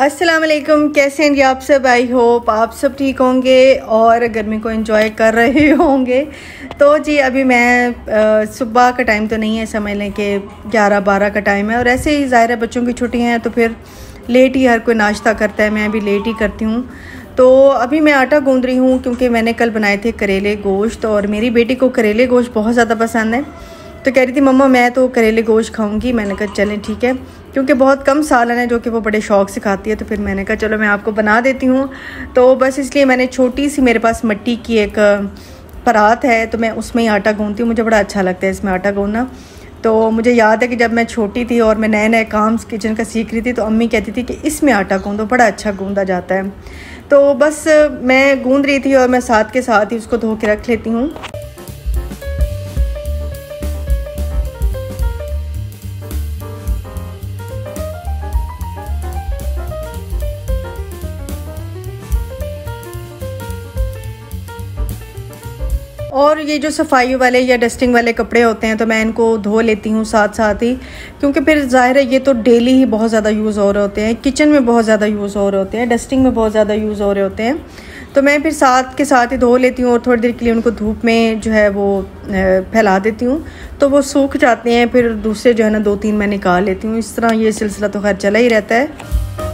अस्सलाम वालेकुम, कैसे हैं जी आप सब। आई होप आप सब ठीक होंगे और गर्मी को एंजॉय कर रहे होंगे। तो जी अभी मैं सुबह का टाइम तो नहीं है, समझ लें कि 11-12 का टाइम है और ऐसे ही ज़ाहिर है बच्चों की छुट्टियां हैं तो फिर लेट ही हर कोई नाश्ता करता है। मैं भी लेट ही करती हूँ। तो अभी मैं आटा गूंद रही हूँ क्योंकि मैंने कल बनाए थे करेले गोश्त और मेरी बेटी को करेले गोश्त बहुत ज़्यादा पसंद है। तो कह रही थी मम्मा मैं तो करेले गोश्त खाऊंगी। मैंने कहा चलें ठीक है, क्योंकि बहुत कम सालन है जो कि वो बड़े शौक़ से खाती है। तो फिर मैंने कहा चलो मैं आपको बना देती हूँ। तो बस इसलिए मैंने छोटी सी, मेरे पास मिट्टी की एक परात है तो मैं उसमें ही आटा गूंदती हूँ। मुझे बड़ा अच्छा लगता है इसमें आटा गूंदना। तो मुझे याद है कि जब मैं छोटी थी और मैं नए नए काम किचन का सीख रही थी तो अम्मी कहती थी कि इसमें आटा गूंदो, बड़ा अच्छा गूंदा जाता है। तो बस मैं गूंद रही थी और मैं साथ के साथ ही उसको धो के रख लेती हूँ। और ये जो सफाई वाले या डस्टिंग वाले कपड़े होते हैं तो मैं इनको धो लेती हूँ साथ साथ ही, क्योंकि फिर ज़ाहिर है ये तो डेली ही बहुत ज़्यादा यूज़ हो रहे होते हैं, किचन में बहुत ज़्यादा यूज़ हो रहे होते हैं, डस्टिंग में बहुत ज़्यादा यूज़ हो रहे होते हैं। तो मैं फिर साथ के साथ ही धो लेती हूँ और थोड़ी देर के लिए उनको धूप में जो है वो फैला देती हूँ तो वो सूख जाते हैं। फिर दूसरे जो है ना 2-3 मैं निकाल लेती हूँ। इस तरह ये सिलसिला तो खैर चला ही रहता है।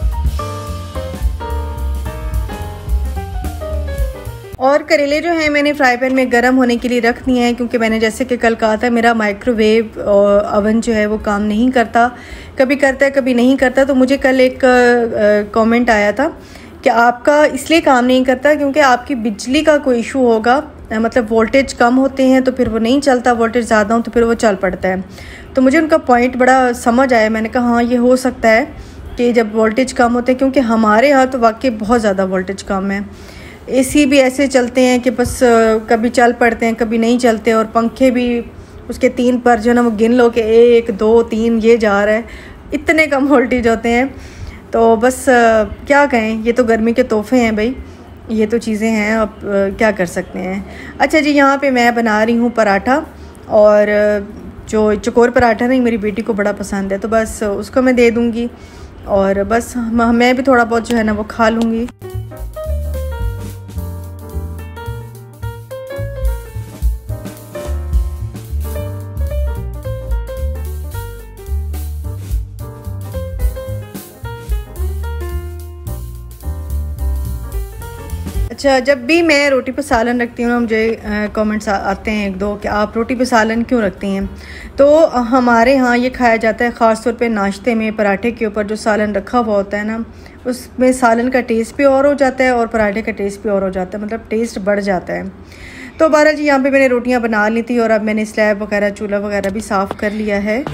और करेले जो हैं मैंने फ्राई पैन में गर्म होने के लिए रख दिए हैं, क्योंकि मैंने जैसे कि कल कहा था मेरा माइक्रोवेव ओवन जो है वो काम नहीं करता, कभी करता है कभी नहीं करता। तो मुझे कल एक कमेंट आया था कि आपका इसलिए काम नहीं करता क्योंकि आपकी बिजली का कोई इशू होगा, मतलब वोल्टेज कम होते हैं तो फिर वो नहीं चलता, वोल्टेज ज़्यादा हो तो फिर वो चल पड़ता है। तो मुझे उनका पॉइंट बड़ा समझ आया। मैंने कहा हाँ ये हो सकता है कि जब वोल्टेज कम होते हैं, क्योंकि हमारे यहाँ तो वाकई बहुत ज़्यादा वोल्टेज कम है। एसी भी ऐसे चलते हैं कि बस कभी चल पड़ते हैं कभी नहीं चलते, और पंखे भी उसके 3 पर जो ना वो गिन लो कि 1 2 3 ये जा रहा है, इतने कम वोल्टेज होते हैं। तो बस क्या कहें, ये तो गर्मी के तोहफे हैं भाई, ये तो चीज़ें हैं, अब क्या कर सकते हैं। अच्छा जी, यहाँ पे मैं बना रही हूँ पराठा, और जो चकोर पराठा नहीं मेरी बेटी को बड़ा पसंद है तो बस उसको मैं दे दूँगी और बस मैं भी थोड़ा बहुत जो है ना वो खा लूँगी। अच्छा, जब भी मैं रोटी पे सालन रखती हूँ ना, मुझे कमेंट्स आते हैं 1-2 कि आप रोटी पे सालन क्यों रखती हैं। तो हमारे यहाँ ये खाया जाता है ख़ास तौर पे नाश्ते में। पराठे के ऊपर जो सालन रखा हुआ होता है ना, उसमें सालन का टेस्ट भी और हो जाता है और पराठे का टेस्ट भी और हो जाता है, मतलब टेस्ट बढ़ जाता है। तो बारह जी यहाँ पर मैंने रोटियाँ बना ली थी और अब मैंने स्लैब वगैरह चूल्हा वगैरह भी साफ़ कर लिया है।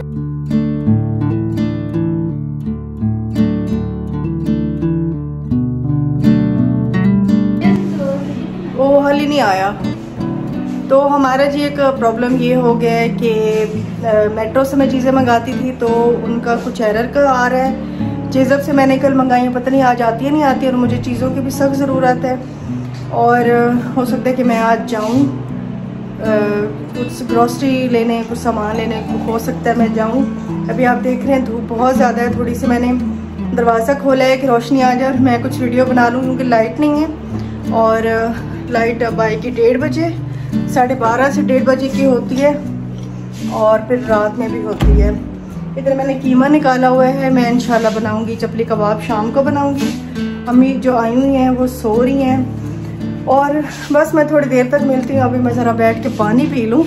वो हल ही नहीं आया। तो हमारा जी एक प्रॉब्लम ये हो गया है कि मेट्रो से मैं चीज़ें मंगाती थी तो उनका कुछ एरर का आ रहा है। चीज़ों से मैंने कल मंगाई, पता नहीं आज आती है नहीं आती, और मुझे चीज़ों की भी सख्त ज़रूरत है और हो सकता है कि मैं आज जाऊँ कुछ ग्रॉसरी लेने, कुछ सामान लेने, हो सकता है मैं जाऊँ। अभी आप देख रहे हैं धूप बहुत ज़्यादा है, थोड़ी सी मैंने दरवाज़ा खोला है कि रोशनी आ जाए और मैं कुछ वीडियो बना लूँ, क्योंकि लाइट नहीं है। और लाइट अब आएगी 1:30 बजे, 12:30 से 1:30 बजे की होती है और फिर रात में भी होती है। इधर मैंने कीमा निकाला हुआ है, मैं इंशाल्लाह बनाऊंगी चपली कबाब, शाम को बनाऊंगी। अम्मी जो आई हुई हैं वो सो रही हैं और बस मैं थोड़ी देर तक मिलती हूँ। अभी मैं ज़रा बैठ के पानी पी लूँ।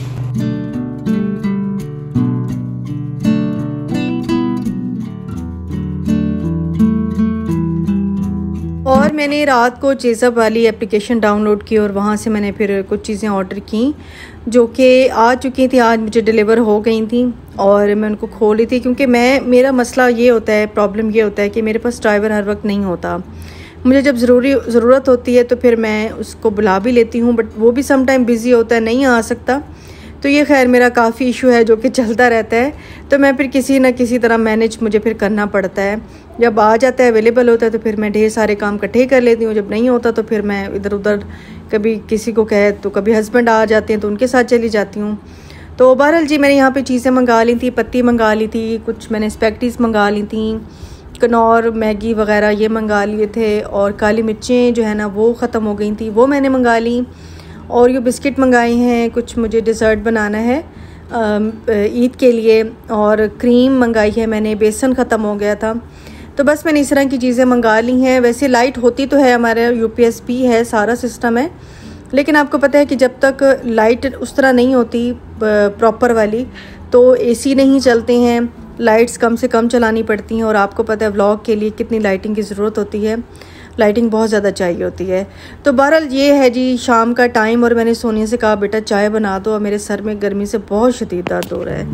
और मैंने रात को चेज़अप वाली एप्लीकेशन डाउनलोड की और वहाँ से मैंने फिर कुछ चीज़ें ऑर्डर की जो कि आ चुकी थी, आज मुझे डिलीवर हो गई थी और मैं उनको खोली थी। क्योंकि मेरा मसला ये होता है, प्रॉब्लम ये होता है कि मेरे पास ड्राइवर हर वक्त नहीं होता। मुझे जब ज़रूरत होती है तो फिर मैं उसको बुला भी लेती हूँ, बट वो भी सम टाइम बिज़ी होता है, नहीं आ सकता। तो ये खैर मेरा काफ़ी इशू है जो कि चलता रहता है। तो मैं फिर किसी न किसी तरह मैनेज मुझे फिर करना पड़ता है। जब आ जाता है, अवेलेबल होता है तो फिर मैं ढेर सारे काम इकट्ठे कर लेती हूँ। जब नहीं होता तो फिर मैं इधर उधर कभी किसी को कहे तो कभी हस्बैंड आ जाते हैं तो उनके साथ चली जाती हूँ। तो बहरहाल जी मैंने यहाँ पे चीज़ें मंगा ली थी, पत्ती मंगा ली थी, कुछ मैंने स्पेगटीज़ मंगा ली थी कनौर मैगी वगैरह ये मंगा लिए थे, और काली मिर्चें जो है ना वो ख़त्म हो गई थी, वो मैंने मंगा ली। और ये बिस्किट मंगाए हैं, कुछ मुझे डिज़र्ट बनाना है ईद के लिए, और क्रीम मंगाई है मैंने, बेसन ख़त्म हो गया था। तो बस मैंने इस तरह की चीज़ें मंगा ली हैं। वैसे लाइट होती तो है, हमारा UPS है, सारा सिस्टम है, लेकिन आपको पता है कि जब तक लाइट उस तरह नहीं होती प्रॉपर वाली तो AC नहीं चलते हैं, लाइट्स कम से कम चलानी पड़ती हैं। और आपको पता है व्लॉग के लिए कितनी लाइटिंग की ज़रूरत होती है, लाइटिंग बहुत ज़्यादा चाहिए होती है। तो बहरहाल ये है जी शाम का टाइम, और मैंने सोनिया से कहा बेटा चाय बना दो, और मेरे सर में गर्मी से बहुत शदीद दर्द हो रहा है।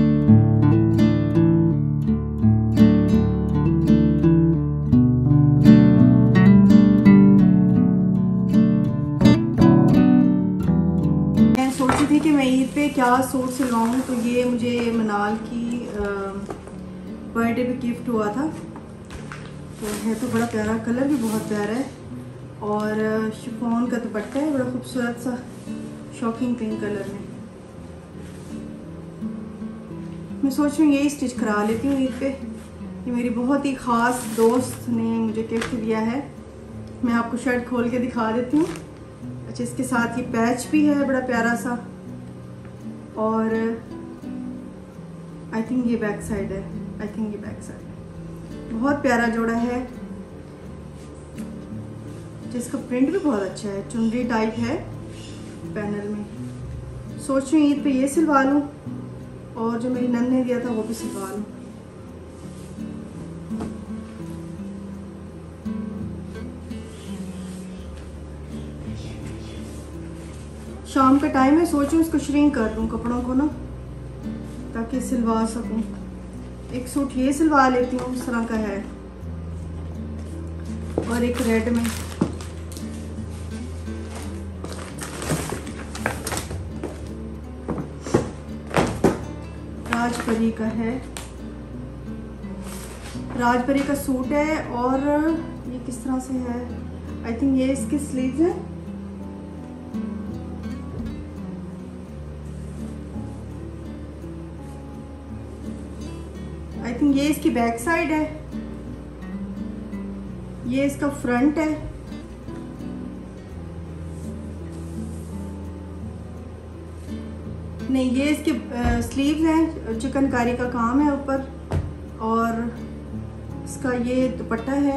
मैं सोची थी कि मैं ईद पे क्या सूट सिलवाऊँ, तो ये मुझे मनाल की बर्थडे पे गिफ्ट हुआ था। तो है तो बड़ा प्यारा, कलर भी बहुत प्यारा है, और शिफॉन का दुपट्टा है बड़ा खूबसूरत सा, शॉकिंग पिंक कलर में। मैं सोच रही हूँ यही स्टिच करा लेती हूँ ईद पे। ये मेरी बहुत ही ख़ास दोस्त ने मुझे गिफ्ट दिया है। मैं आपको शर्ट खोल के दिखा देती हूँ। अच्छा, इसके साथ ये पैच भी है बड़ा प्यारा सा, और आई थिंक ये बैक साइड है, बहुत प्यारा जोड़ा है, जिसका प्रिंट भी बहुत अच्छा है, चुनरी टाइप है पैनल में। सोच रही हूँ ईद पे ये सिलवा लूँ, और जो मेरी नंद ने दिया था वो भी सिलवा लूँ। शाम का टाइम है, सोचूं इसको श्रिंक कर दूं कपड़ों को ना, ताकि सिलवा सकूं। एक सूट ये सिलवा लेती हूँ, इस तरह का है, और एक रेड में। राजपरी का है, राजपरी का सूट है, और ये किस तरह से है, आई थिंक ये इसके स्लीव्स हैं। आई थिंक ये इसकी बैक साइड है, ये इसका फ्रंट है। नहीं, ये इसके स्लीव्स हैं, चिकनकारी का काम है ऊपर, और इसका ये दुपट्टा है,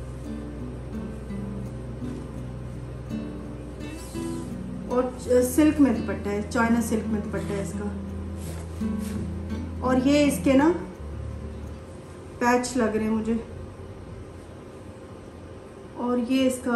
और सिल्क में दुपट्टा है, चाइना सिल्क में दुपट्टा है इसका। और ये इसके ना पैच लग रहे हैं मुझे, और ये इसका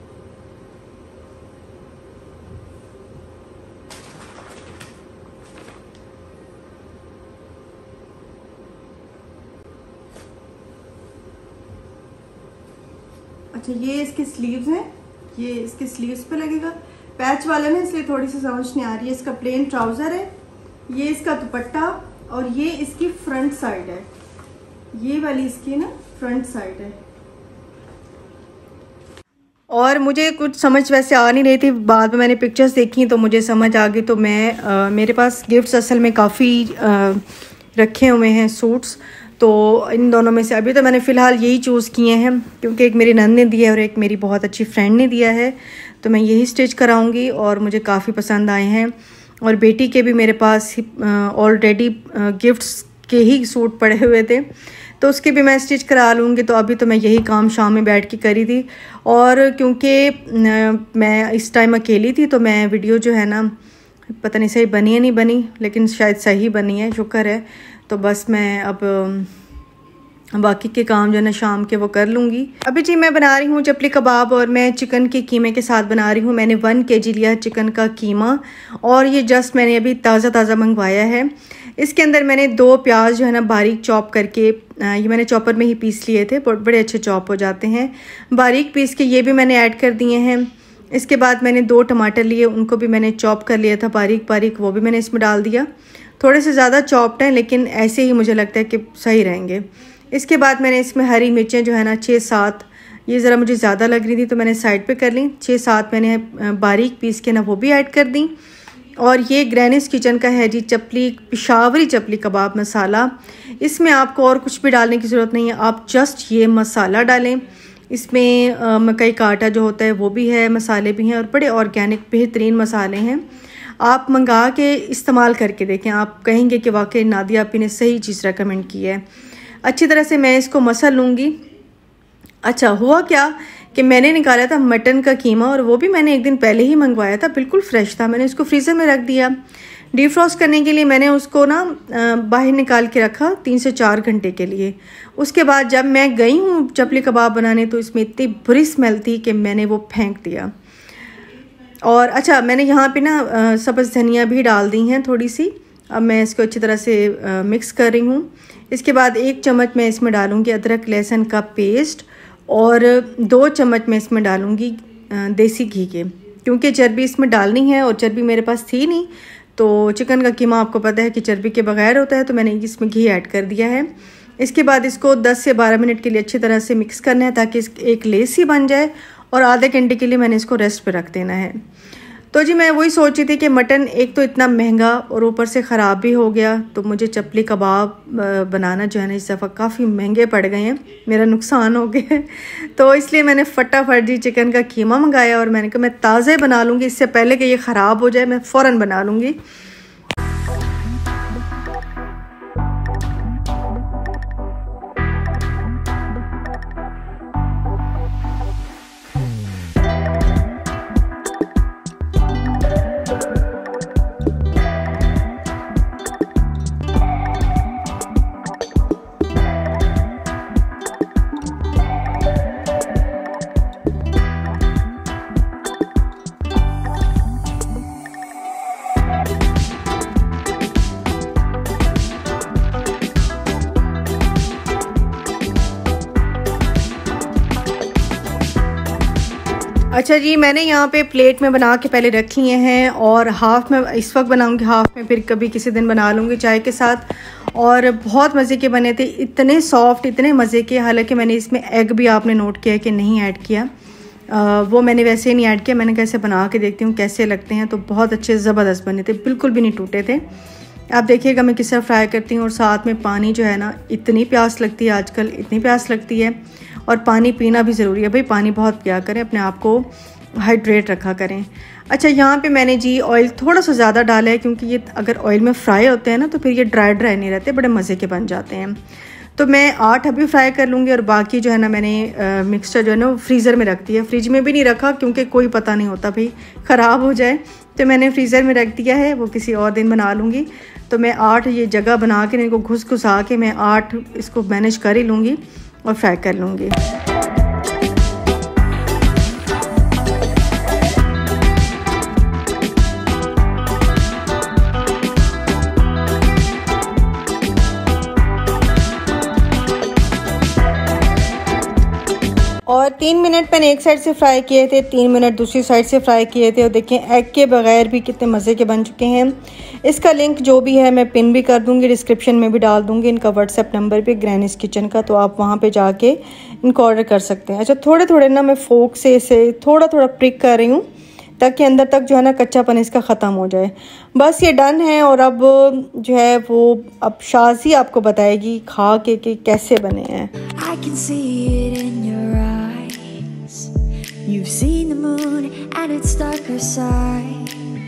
अच्छा, ये इसके स्लीव्स हैं, ये इसके स्लीव्स पे लगेगा पैच वाले में, इसलिए थोड़ी सी समझ नहीं आ रही है। इसका प्लेन ट्राउजर है, ये इसका दुपट्टा, और ये इसकी फ्रंट साइड है, ये वाली इसकी ना फ्रंट साइड है। और मुझे कुछ समझ वैसे आ नहीं रही थी, बाद में मैंने पिक्चर्स देखी तो मुझे समझ आ गई। तो मैं मेरे पास गिफ्ट्स असल में काफ़ी रखे हुए हैं सूट्स, तो इन दोनों में से अभी तो मैंने फ़िलहाल यही चूज़ किए हैं, क्योंकि एक मेरी नंद ने दिया है और एक मेरी बहुत अच्छी फ्रेंड ने दिया है, तो मैं यही स्टिच कराऊंगी, और मुझे काफ़ी पसंद आए हैं। और बेटी के भी मेरे पास ऑलरेडी गिफ्ट्स के ही सूट पड़े हुए थे, तो उसके भी मैं स्टिच करा लूँगी। तो अभी तो मैं यही काम शाम में बैठ के करी थी, और क्योंकि मैं इस टाइम अकेली थी तो मैं वीडियो जो है ना, पता नहीं सही बनी है नहीं बनी, लेकिन शायद सही बनी है, शुक्र है। तो बस मैं अब बाकी के काम जो है ना शाम के वो कर लूँगी। अभी जी मैं बना रही हूँ चपली कबाब, और मैं चिकन के कीमे के साथ बना रही हूँ। मैंने 1 kg लिया चिकन का कीमा, और ये जस्ट मैंने अभी ताज़ा मंगवाया है। इसके अंदर मैंने 2 प्याज जो है ना बारीक चॉप करके, ये मैंने चॉपर में ही पीस लिए थे, बड़े अच्छे चॉप हो जाते हैं, बारीक पीस के ये भी मैंने ऐड कर दिए हैं। इसके बाद मैंने 2 टमाटर लिए, उनको भी मैंने चॉप कर लिया था बारीक, वो भी मैंने इसमें डाल दिया। थोड़े से ज़्यादा चॉप्ड हैं, लेकिन ऐसे ही मुझे लगता है कि सही रहेंगे। इसके बाद मैंने इसमें हरी मिर्चें जो है ना 6-7, ये ज़रा मुझे ज़्यादा लग रही थी तो मैंने साइड पे कर ली, 6-7 मैंने बारीक पीस के ना वो भी ऐड कर दी। और ये ग्रैनीज किचन का है जी पिशावरी चपली कबाब मसाला। इसमें आपको और कुछ भी डालने की ज़रूरत नहीं है, आप जस्ट ये मसाला डालें। इसमें मकई का आटा जो होता है वो भी है, मसाले भी हैं और बड़े ऑर्गेनिक बेहतरीन मसाले हैं। आप मंगा के इस्तेमाल करके देखें, आप कहेंगे कि वाकई नादिया आपी ने सही चीज़ रेकमेंड की है। अच्छी तरह से मैं इसको मसल लूँगी। अच्छा हुआ क्या कि मैंने निकाला था मटन का कीमा और वो भी मैंने एक दिन पहले ही मंगवाया था, बिल्कुल फ्रेश था। मैंने उसको फ्रीज़र में रख दिया। डीफ्रॉस्ट करने के लिए मैंने उसको ना बाहर निकाल के रखा 3 से 4 घंटे के लिए। उसके बाद जब मैं गई हूँ चपली कबाब बनाने तो इसमें इतनी बुरी स्मेल थी कि मैंने वो फेंक दिया। और अच्छा मैंने यहाँ पे ना सब्ज़ धनिया भी डाल दी हैं थोड़ी सी। अब मैं इसको अच्छी तरह से मिक्स कर रही हूँ। इसके बाद 1 चम्मच मैं इसमें डालूँगी अदरक लहसुन का पेस्ट और 2 चम्मच मैं इसमें डालूँगी देसी घी के, क्योंकि चर्बी इसमें डालनी है और चर्बी मेरे पास थी नहीं। तो चिकन का कीमा आपको पता है कि चर्बी के बगैर होता है, तो मैंने इसमें घी ऐड कर दिया है। इसके बाद इसको 10 से 12 मिनट के लिए अच्छी तरह से मिक्स करना है ताकि एक लेस ही बन जाए और आधे घंटे के लिए मैंने इसको रेस्ट पे रख देना है। तो जी मैं वही सोच रही थी कि मटन एक तो इतना महंगा और ऊपर से ख़राब भी हो गया, तो मुझे चपली कबाब बनाना जो है ना इस दफ़ा काफ़ी महंगे पड़ गए हैं, मेरा नुकसान हो गया है। तो इसलिए मैंने फटाफट जी चिकन का कीमा मंगाया और मैंने कहा मैं ताज़ा बना लूँगी, इससे पहले कि ये ख़राब हो जाए मैं फ़ौरन बना लूँगी। अच्छा जी मैंने यहाँ पे प्लेट में बना के पहले रख लिए हैं और हाफ़ में इस वक्त बनाऊँगी, हाफ़ में फिर कभी किसी दिन बना लूँगी चाय के साथ। और बहुत मज़े के बने थे, इतने सॉफ्ट इतने मज़े के। हालांकि मैंने इसमें एग भी आपने नोट किया कि नहीं ऐड किया, वो मैंने वैसे ही नहीं ऐड किया। मैंने कैसे बना के देखती हूँ कैसे लगते हैं, तो बहुत अच्छे ज़बरदस्त बने थे, बिल्कुल भी नहीं टूटे थे। आप देखिएगा मैं किस तरह फ्राई करती हूँ। और साथ में पानी जो है ना, इतनी प्यास लगती है आजकल, इतनी प्यास लगती है और पानी पीना भी ज़रूरी है भाई, पानी बहुत पिया करें, अपने आप को हाइड्रेट रखा करें। अच्छा यहाँ पे मैंने जी ऑयल थोड़ा सा ज़्यादा डाला है, क्योंकि ये अगर ऑयल में फ्राई होते हैं ना तो फिर ये ड्राई ड्राई नहीं रहते, बड़े मज़े के बन जाते हैं। तो मैं 8 अभी फ्राई कर लूँगी और बाकी जो है ना मैंने मिक्सचर जो है ना वो फ्रीज़र में रख दिया। फ्रिज में भी नहीं रखा क्योंकि कोई पता नहीं होता भाई ख़राब हो जाए, तो मैंने फ्रीज़र में रख दिया है, वो किसी और दिन बना लूँगी। तो मैं 8 ये जगह बना के इनको घुसा के मैं 8 इसको मैनेज कर ही लूँगी और फ्राई कर लूँगी। और 3 मिनट मैंने एक साइड से फ्राई किए थे, 3 मिनट दूसरी साइड से फ्राई किए थे। और देखें एग के बगैर भी कितने मज़े के बन चुके हैं। इसका लिंक जो भी है मैं पिन भी कर दूंगी, डिस्क्रिप्शन में भी डाल दूंगी इनका व्हाट्सएप नंबर पे ग्रैनीज किचन का, तो आप वहाँ पे जाके इनको ऑर्डर कर सकते हैं। अच्छा थोड़े थोड़े ना मैं फोक से इसे थोड़ा थोड़ा प्रिक कर रही हूँ ताकि अंदर तक जो है ना कच्चापन इसका ख़त्म हो जाए। बस ये डन है। और अब जो है वो अब शाज़ी आपको बताएगी खा के कि कैसे बने हैं। You've seen the moon and its darker side.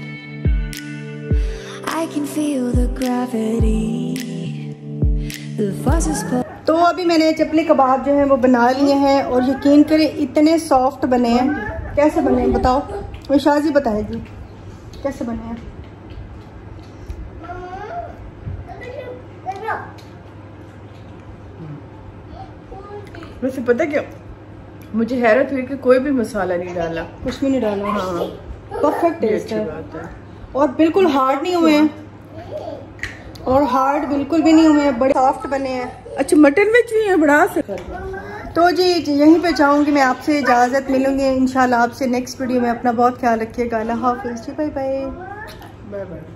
I can feel the gravity. The fuss is pulled. तो अभी मैंने चपली कबाब जो है वो बना लिए हैं और यकीन करें इतने सॉफ्ट बने हैं। कैसे बने हैं बताओ, वो शाज़ी बताएगी कैसे बने हैं। वैसे पता क्या मुझे हैरत हुई कि कोई भी मसाला नहीं डाला, कुछ भी नहीं डाला। हाँ परफेक्ट टेस्ट है। बात है। और बिल्कुल हार्ड नहीं हुए हैं और हार्ड बिल्कुल भी नहीं हुए हैं, बड़े सॉफ्ट बने हैं। अच्छा मटन में चाहिए बड़ा से। तो जी यहीं पे चाहूँगी मैं आपसे इजाज़त, मिलूंगी इंशाल्लाह आपसे नेक्स्ट वीडियो में। अपना बहुत ख्याल रखिएगा। अल्लाह हाफ़िज़ जी, बाय बाय। Bye bye.